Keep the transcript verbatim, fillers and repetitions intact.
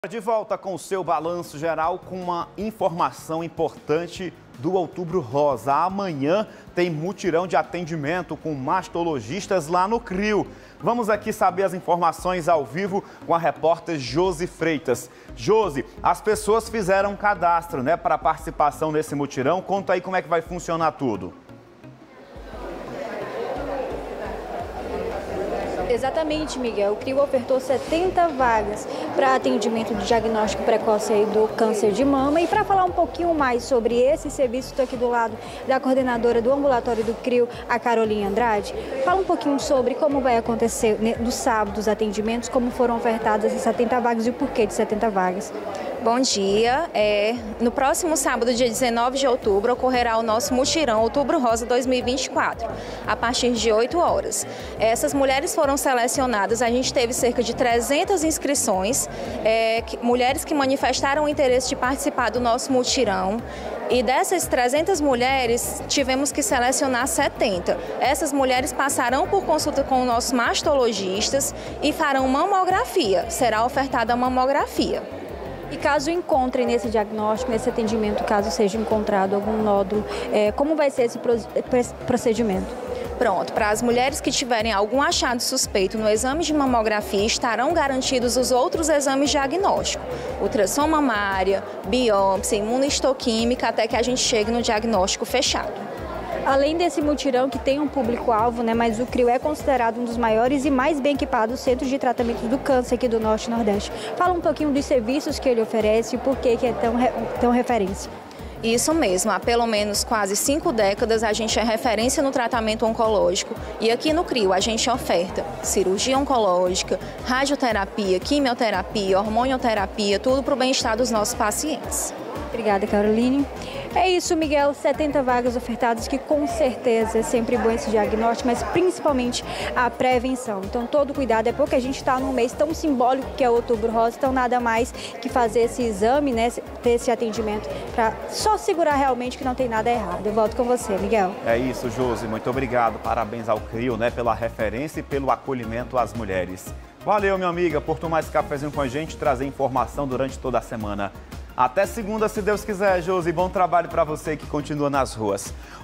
De volta com o seu balanço geral com uma informação importante do Outubro Rosa. Amanhã tem mutirão de atendimento com mastologistas lá no CRIO. Vamos aqui saber as informações ao vivo com a repórter Josi Freitas. Josi, as pessoas fizeram um cadastro, né, para participação nesse mutirão. Conta aí como é que vai funcionar tudo. Exatamente, Miguel. O CRIO ofertou setenta vagas para atendimento de diagnóstico precoce aí do câncer de mama. E para falar um pouquinho mais sobre esse serviço, estou aqui do lado da coordenadora do ambulatório do CRIO, a Caroline Andrade. Fala um pouquinho sobre como vai acontecer no sábado os atendimentos, como foram ofertadas essas setenta vagas e o porquê de setenta vagas. Bom dia. É, no próximo sábado, dia dezenove de outubro, ocorrerá o nosso mutirão Outubro Rosa dois mil e vinte e quatro, a partir de oito horas. Essas mulheres foram selecionadas, a gente teve cerca de trezentas inscrições, é, que, mulheres que manifestaram o interesse de participar do nosso mutirão. E dessas trezentas mulheres, tivemos que selecionar setenta. Essas mulheres passarão por consulta com nossos mastologistas e farão mamografia. Será ofertada a mamografia. E caso encontrem nesse diagnóstico, nesse atendimento, caso seja encontrado algum nódulo, é, como vai ser esse procedimento? Pronto, para as mulheres que tiverem algum achado suspeito no exame de mamografia, estarão garantidos os outros exames diagnósticos. Ultrassom mamária, biópsia, imunohistoquímica, até que a gente chegue no diagnóstico fechado. Além desse mutirão que tem um público-alvo, né, mas o CRIO é considerado um dos maiores e mais bem equipados centros de tratamento do câncer aqui do Norte e Nordeste. Fala um pouquinho dos serviços que ele oferece e por que que é tão, tão referência. Isso mesmo, há pelo menos quase cinco décadas a gente é referência no tratamento oncológico e aqui no CRIO a gente oferta cirurgia oncológica, radioterapia, quimioterapia, hormonioterapia, tudo para o bem-estar dos nossos pacientes. Obrigada, Caroline. É isso, Miguel, setenta vagas ofertadas, que com certeza é sempre bom esse diagnóstico, mas principalmente a prevenção. Então, todo cuidado, é porque a gente está num mês tão simbólico que é o Outubro Rosa, então nada mais que fazer esse exame, né, ter esse atendimento, para só segurar realmente que não tem nada errado. Eu volto com você, Miguel. É isso, Josi, muito obrigado. Parabéns ao CRIO, né, pela referência e pelo acolhimento às mulheres. Valeu, minha amiga, por tomar esse cafezinho com a gente e trazer informação durante toda a semana. Até segunda, se Deus quiser, Josi. Bom trabalho para você que continua nas ruas.